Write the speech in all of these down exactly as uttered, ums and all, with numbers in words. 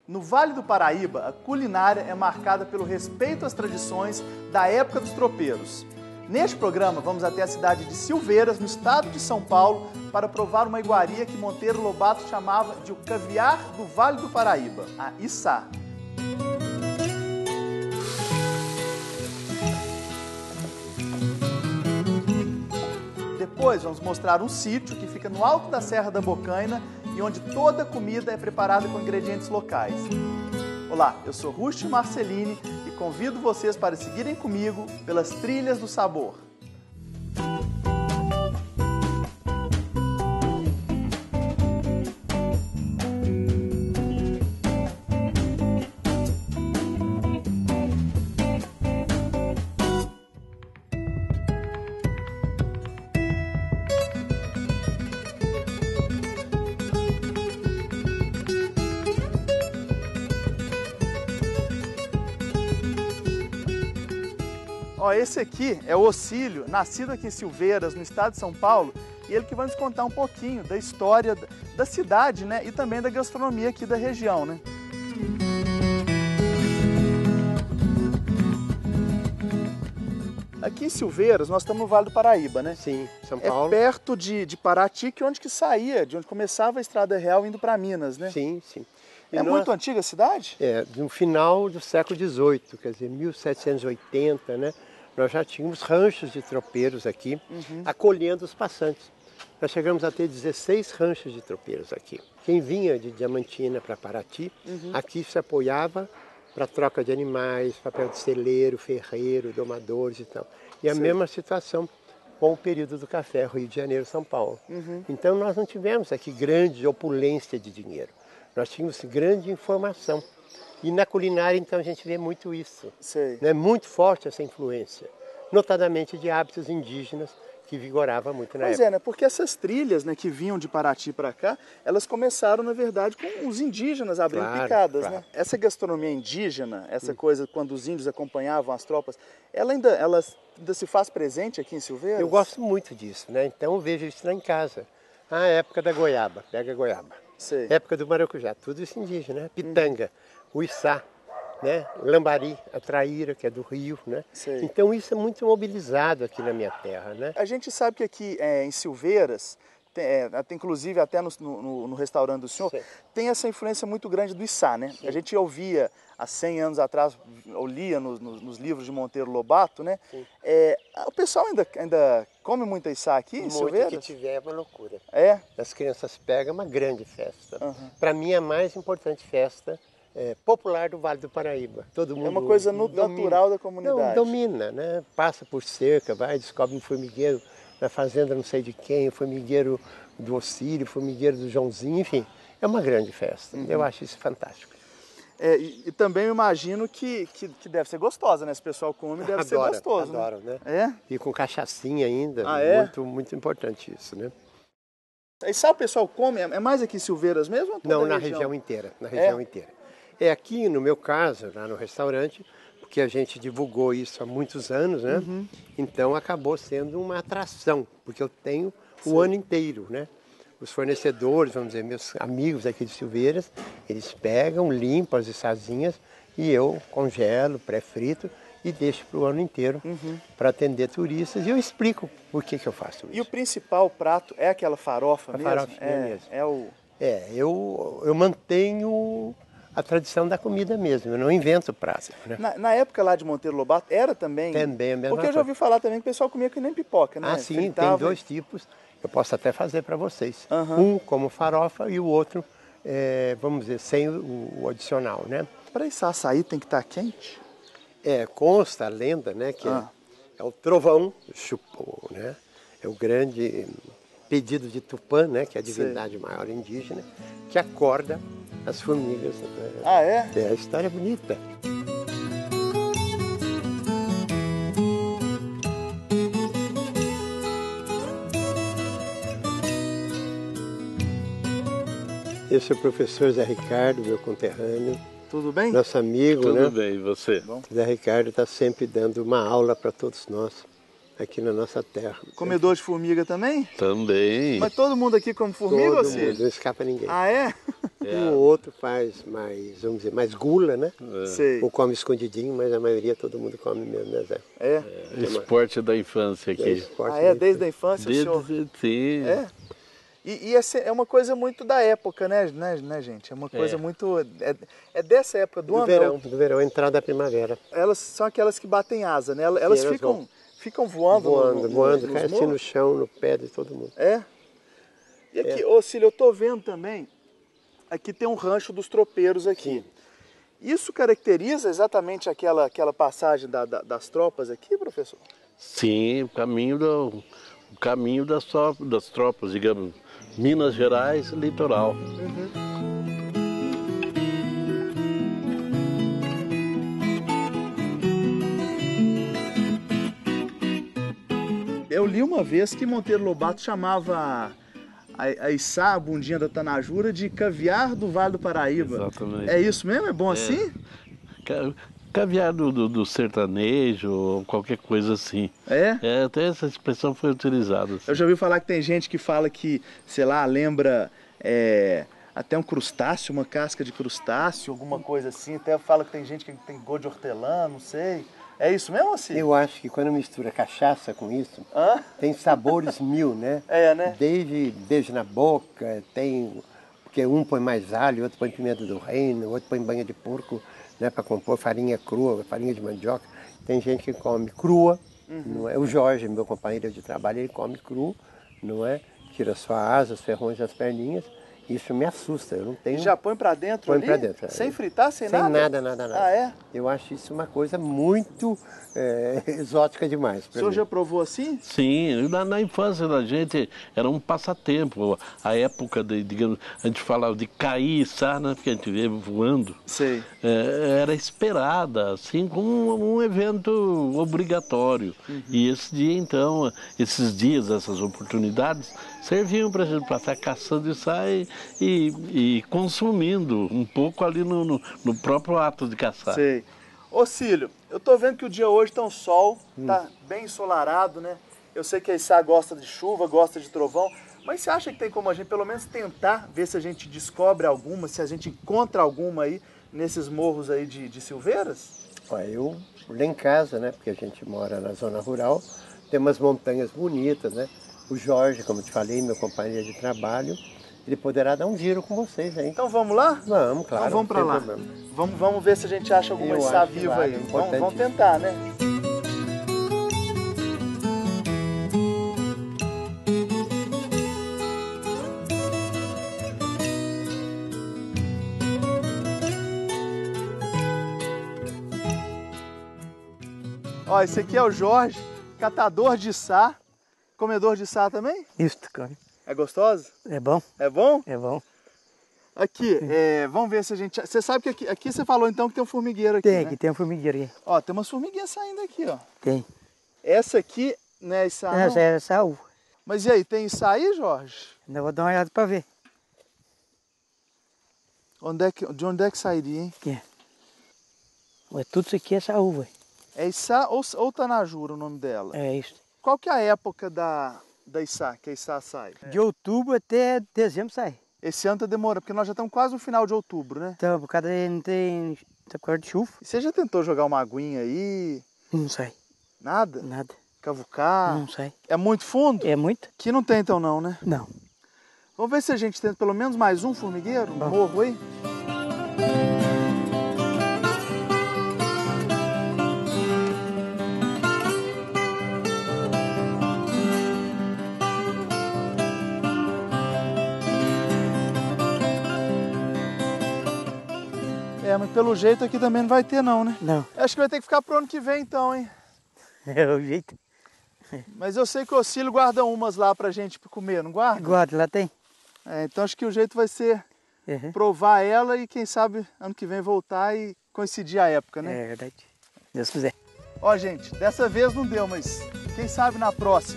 No Vale do Paraíba, a culinária é marcada pelo respeito às tradições da época dos tropeiros. Neste programa, vamos até a cidade de Silveiras, no estado de São Paulo, para provar uma iguaria que Monteiro Lobato chamava de o caviar do Vale do Paraíba, a içá. Depois vamos mostrar um sítio que fica no alto da Serra da Bocaina e onde toda a comida é preparada com ingredientes locais. Olá, eu sou Rústio Marcelini e convido vocês para seguirem comigo pelas trilhas do sabor. Ó, esse aqui é o Ocílio, nascido aqui em Silveiras, no estado de São Paulo, e ele que vai nos contar um pouquinho da história da cidade, né, e também da gastronomia aqui da região, né? Aqui em Silveiras, nós estamos no Vale do Paraíba, né? Sim, São Paulo. É perto de, de Paraty, que é onde que saía, de onde começava a Estrada Real indo para Minas, né? Sim, sim. E é nós, muito antiga a cidade? É, no final do século dezoito, quer dizer, mil setecentos e oitenta, né? Nós já tínhamos ranchos de tropeiros aqui, uhum. acolhendo os passantes. Nós chegamos a ter dezesseis ranchos de tropeiros aqui. Quem vinha de Diamantina para Paraty, uhum. aqui se apoiava para troca de animais, papel de celeiro, ferreiro, domadores e tal. E a Sim. mesma situação com o período do café, Rio de Janeiro, São Paulo. Uhum. Então nós não tivemos aqui grande opulência de dinheiro. Nós tínhamos grande informação. E na culinária, então, a gente vê muito isso. Sei. Né? Muito forte essa influência, notadamente de hábitos indígenas que vigorava muito na pois época. Pois é, né? Porque essas trilhas, né, que vinham de Paraty para cá, elas começaram, na verdade, com os indígenas abrindo claro, picadas, claro. né? Essa gastronomia indígena, essa hum. coisa quando os índios acompanhavam as tropas, ela ainda, ela ainda se faz presente aqui em Silveiras? Eu gosto muito disso, né? Então eu vejo isso lá em casa. A época da goiaba, pega a goiaba. Sei. Época do maracujá, tudo isso indígena, né? Pitanga, hum. o içá, né? O lambari, a traíra, que é do Rio, né? Sei. Então isso é muito mobilizado aqui na minha terra, né? A gente sabe que aqui é, em Silveiras, tem, é, até, inclusive até no, no, no restaurante do senhor, Sim. tem essa influência muito grande do içá, né? Sim. A gente ouvia há cem anos atrás, ou lia nos, nos, nos livros de Monteiro Lobato, né? É, o pessoal ainda, ainda come muita içá aqui em Silveiras? Muito que tiver é uma loucura. É? As crianças pegam uma grande festa. Uhum. Para mim é a mais importante festa é, popular do Vale do Paraíba. Todo mundo é uma coisa no, domina, natural da comunidade. Não, domina, né? Passa por cerca, vai, descobre um formigueiro na fazenda não sei de quem, formigueiro do Ocílio, formigueiro do Joãozinho, enfim. É uma grande festa. Uhum. Eu acho isso fantástico. É, e, e também eu imagino que, que, que deve ser gostosa, né? Se o pessoal come, deve adoro, ser gostoso. Adoro, né? né? É? E com cachaçinha ainda. Ah, é? Muito, muito importante isso, né? E sabe o pessoal come? É mais aqui em Silveiras mesmo? Ou toda Não, na região? região inteira. Na região é? inteira. É aqui, no meu caso, lá no restaurante, porque a gente divulgou isso há muitos anos, né? Uhum. Então acabou sendo uma atração, porque eu tenho Sim. o ano inteiro, né? Os fornecedores, vamos dizer, meus amigos aqui de Silveiras, eles pegam, limpam as içazinhas e eu congelo, pré-frito e deixo para o ano inteiro uhum. para atender turistas. E eu explico por que, que eu faço isso. E o principal prato é aquela farofa a mesmo? Farofinha é, mesmo. É, o... é eu, eu mantenho a tradição da comida mesmo, eu não invento prato. Né? Na, na época lá de Monteiro Lobato era também? Também a mesma Porque eu já ouvi falar também que o pessoal comia que nem pipoca, né? Ah, sim, Fritava. tem dois tipos. Eu posso até fazer para vocês. Uhum. Um como farofa e o outro, é, vamos dizer, sem o, o adicional, né? Para esse açaí tem que estar quente? É, consta a lenda, né, que ah. é, é o trovão, chupou, né? É o grande pedido de Tupã, né, que é a divindade Sei. maior indígena, que acorda as formigas. Né? Ah, é? É, a história é bonita. Esse é o professor Zé Ricardo, meu conterrâneo. Tudo bem? Nosso amigo, Tudo né? Tudo bem, e você? Bom. Zé Ricardo está sempre dando uma aula para todos nós aqui na nossa terra. Comedor de formiga também? Também. Mas todo mundo aqui come formiga, todo ou seja? mundo, não escapa ninguém. Ah, é? É. Um ou outro faz mais, vamos dizer, mais gula, né? É. Sei. Ou come escondidinho, mas a maioria todo mundo come mesmo, né, Zé? É? É. Esporte da infância aqui. É esporte ah, é? Desde a infância, Desde, o senhor? Sim. É? E, e é uma coisa muito da época, né, né, né gente? É uma coisa é. muito... É, é dessa época do, do ano. Verão, do verão, entrada da primavera. Elas são aquelas que batem asa, né? Elas, Sim, elas ficam, ficam voando. Voando, no, no, voando, cai assim no chão, no pé de todo mundo. É? E aqui, é. ô Cílio, eu tô vendo também, aqui tem um rancho dos tropeiros aqui. Sim. Isso caracteriza exatamente aquela, aquela passagem da, da, das tropas aqui, professor? Sim, o caminho, do, o caminho das, das tropas, digamos, Minas Gerais, litoral. Uhum. Eu li uma vez que Monteiro Lobato chamava a, a Içá, a bundinha da Tanajura, de caviar do Vale do Paraíba. Exatamente. É isso mesmo? É bom é. assim? Caviar do, do, do sertanejo ou qualquer coisa assim. É? É? Até essa expressão foi utilizada. Assim. Eu já ouvi falar que tem gente que fala que, sei lá, lembra é, até um crustáceo, uma casca de crustáceo, alguma coisa assim. Até fala que tem gente que tem gosto de hortelã, não sei. É isso mesmo, assim? Eu acho que quando mistura cachaça com isso, Hã? tem sabores mil, né? É, né? Desde beijo na boca, tem... Porque um põe mais alho, outro põe pimenta do reino, outro põe banha de porco, né, para compor farinha crua, farinha de mandioca. Tem gente que come crua, uhum. não é? O Jorge, meu companheiro de trabalho, ele come cru, não é? Tira só a asa, os ferrões das perninhas. Isso me assusta, eu não tenho... E já põe para dentro põe ali? para dentro. Sem fritar, sem, sem nada? Sem nada, nada, nada. Ah, é? Eu acho isso uma coisa muito é, exótica demais. O senhor mim. já provou assim? Sim, na, na infância da gente era um passatempo. A época, de, digamos, a gente falava de cair, sabe, né? Porque a gente vê voando. Sei. É, era esperada, assim, como um, um evento obrigatório. Uhum. E esse dia, então, esses dias, essas oportunidades, serviam para a gente para estar caçando e sair e, e consumindo um pouco ali no, no, no próprio ato de caçar. Sei. Ô Cílio, eu tô vendo que o dia hoje tá um sol, hum. tá bem ensolarado, né? Eu sei que a Içá gosta de chuva, gosta de trovão, mas você acha que tem como a gente pelo menos tentar ver se a gente descobre alguma, se a gente encontra alguma aí nesses morros aí de, de Silveiras? Olha, eu lá em casa, né, porque a gente mora na zona rural, tem umas montanhas bonitas, né? O Jorge, como eu te falei, meu companheiro de trabalho, ele poderá dar um giro com vocês aí. Então vamos lá? Vamos, claro. Então vamos para lá. Vamos, vamos ver se a gente acha alguma Içá viva aí. É vamos, vamos tentar, né? Ó, esse aqui é o Jorge, catador de içá. Comedor de içá também? Isso, come. É gostoso? É bom. É bom? É bom. Aqui, é, vamos ver se a gente... Você sabe que aqui, aqui você falou então que tem um formigueiro aqui, Tem, né? aqui tem um formigueiro aqui. Ó, tem umas formiguinhas saindo aqui, ó. Tem. Essa aqui não é içá, não? Essa é saúva. Mas e aí, tem içá aí, Jorge? Ainda vou dar uma olhada pra ver. Onde é que, de onde é que sairia, hein? Aqui. Ué, tudo isso aqui é saúva. É içá ou, ou tanajura o nome dela? É isso. Qual que é a época da, da içá, que a içá sai? De outubro até dezembro sai. Esse ano tá demorando, porque nós já estamos quase no final de outubro, né? Então, por causa de não tem... tá por causa de chuva. E você já tentou jogar uma aguinha aí? Não sai. Nada? Nada. Cavucar? Não sai. É muito fundo? É muito? Aqui não tem então não, né? Não. Vamos ver se a gente tenta pelo menos mais um formigueiro, um morro aí? É, mas pelo jeito aqui também não vai ter não, né? Não. Acho que vai ter que ficar pro ano que vem então, hein? É o jeito. Mas eu sei que o Cílio guarda umas lá pra gente comer, não guarda? Guarda, lá tem. É, então acho que o jeito vai ser uhum. provar ela e quem sabe ano que vem voltar e coincidir a época, né? É verdade. Deus quiser. Ó, gente, dessa vez não deu, mas quem sabe na próxima.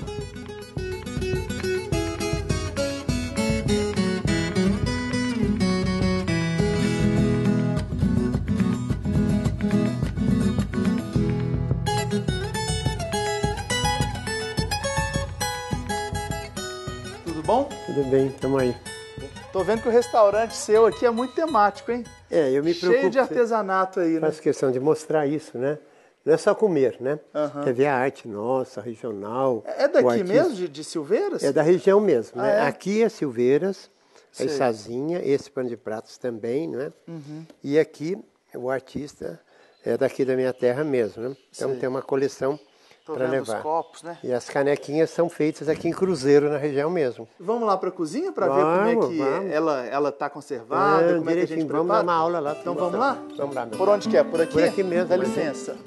Tudo bom? Tudo bem, estamos aí. Tô vendo que o restaurante seu aqui é muito temático, hein? É, eu me preocupo. Cheio de artesanato aí, né? Faço questão de mostrar isso, né? Não é só comer, né? Aham. Quer ver a arte nossa, regional. É o daqui artista. mesmo, de, de Silveiras? É da região mesmo, né? Ah, é? Aqui é Silveiras, a Sei. Issazinha, esse pano de pratos também, né? Uhum. E aqui o artista é daqui da minha terra mesmo, né? Então Sei. tem uma coleção Tô para vendo levar. os copos, né? E as canequinhas são feitas aqui em Cruzeiro, na região mesmo. Vamos lá para a cozinha para ver como é Vamos, que vamos. ela ela tá conservada, Ah, como é que a gente direitinho, prepara. vamos dar uma aula lá. Então vamos lá? Vamos lá, meu Por pai. onde que é? Por aqui? Por aqui mesmo, Dá mas é- licença.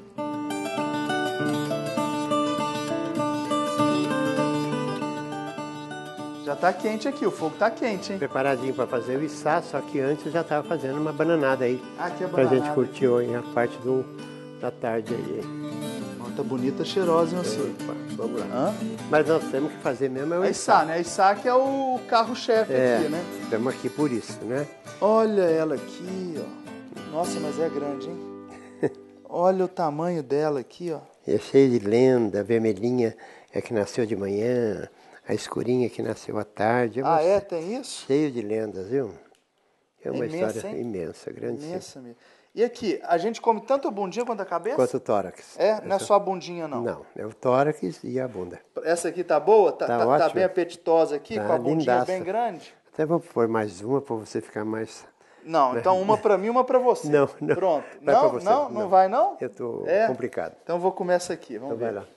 Já tá quente aqui, o fogo tá quente, hein? Preparadinho para fazer o içá, só que antes eu já estava fazendo uma bananada aí. Ah, aqui é Pra bananada. gente curtir hoje a parte do, da tarde aí. Ó, tá bonita, cheirosa, hein, você? Opa, vamos lá. Hã? Mas nós temos que fazer mesmo é o A Içá, né? A Içá que é o carro-chefe É, aqui, né? estamos aqui por isso, né? Olha ela aqui, ó. Nossa, mas é grande, hein? Olha o tamanho dela aqui, ó. E é cheio de lenda, a vermelhinha é que nasceu de manhã, a escurinha que nasceu à tarde. Ah, uma- é? Tem isso? Cheio de lendas, viu? É uma Imensa, história hein? imensa, grande. Imensa mesmo. E aqui, a gente come tanto a bundinha quanto a cabeça? Quanto o tórax. É, não é Essa- só a bundinha, não. Não, é o tórax e a bunda. Essa aqui tá boa? Tá, Tá tá- tá ótimo. bem apetitosa aqui, Tá com a bundinha lindaça. bem grande? Até vou pôr mais uma para você ficar mais... Não, então uma pra mim, uma pra você. Não, não. Pronto. Vai não, pra você, não, não, não. vai não? Eu tô É? complicado. Então eu vou comer essa aqui, vamos Então ver. vai lá.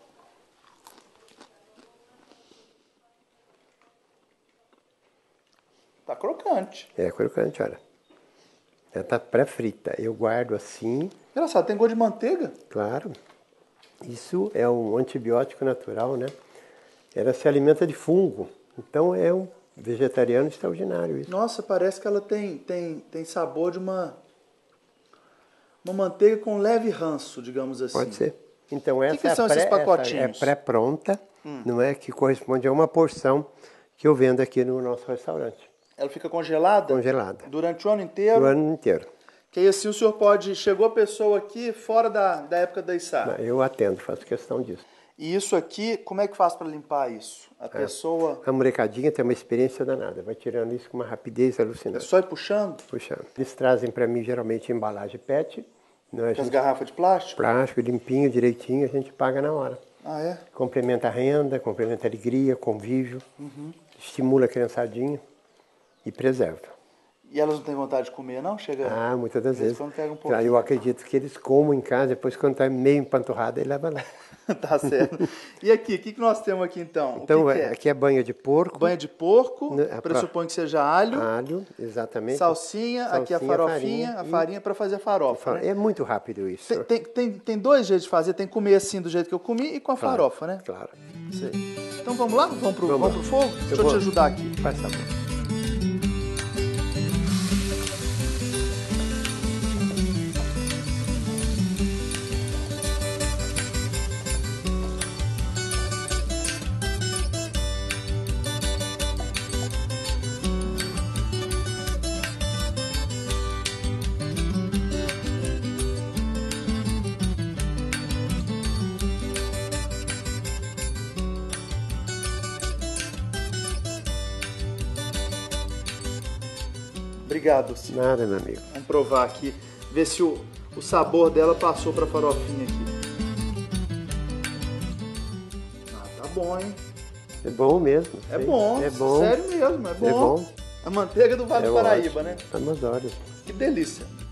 Tá crocante. É crocante, olha. Ela tá pré-frita. Eu guardo assim, Engraçado, tem gosto de manteiga. claro. Isso é um antibiótico natural, né? Ela se alimenta de fungo. Então é um vegetariano extraordinário isso. Nossa, parece que ela tem, tem, tem sabor de uma, uma manteiga com leve ranço, digamos assim. Pode ser. Então essa que é a são pré, esses essa pacotinhos? é pré-pronta, não é? Que corresponde a uma porção que eu vendo aqui no nosso restaurante. Ela fica congelada? Congelada. Durante o ano inteiro? O ano inteiro. Que aí assim o senhor pode... Chegou a pessoa aqui fora da, da época da içá. Eu atendo, faço questão disso. E isso aqui, como é que faz para limpar isso? A pessoa... A molecadinha tem uma experiência danada, vai tirando isso com uma rapidez É alucinante. só ir puxando? Puxando. Eles trazem para mim geralmente embalagem PET, não é? A Com as gente, garrafas de plástico? plástico, limpinho, direitinho, a gente paga na hora. Ah, é? Complementa a renda, complementa a alegria, convívio, estimula a criançadinha e preserva. E elas não têm vontade de comer, não? Chega... Ah, muitas das de vez em vezes. quando pega um Ah, pouquinho. eu acredito que eles comam em casa, depois quando está meio empanturrado, ele leva lá. Tá certo. E aqui, o que, que nós temos aqui então? Então, o que que é? aqui é banha de porco, Banha de porco, Né, a pressupõe que seja alho, alho, exatamente. salsinha, aqui a Salsinha, farofinha, farinha a e- farinha para fazer a farofa, né? É muito rápido isso. Tem, tem, tem, tem dois jeitos de fazer, tem que comer assim do jeito que eu comi e com a Claro, farofa, né? Claro. Sei. Então vamos lá? Vamos pro, Vamos vamos lá. pro fogo? Deixa eu vou- te ajudar aqui. Faz favor. Obrigado, Ciro. Nada, meu amigo. Vamos provar aqui, ver se o, o sabor dela passou pra farofinha aqui. Ah, tá bom, hein? É bom mesmo. É sei. bom, É bom. sério mesmo, é bom. É bom. A manteiga do Vale É do Paraíba, ótimo. né? Adoro. Que delícia.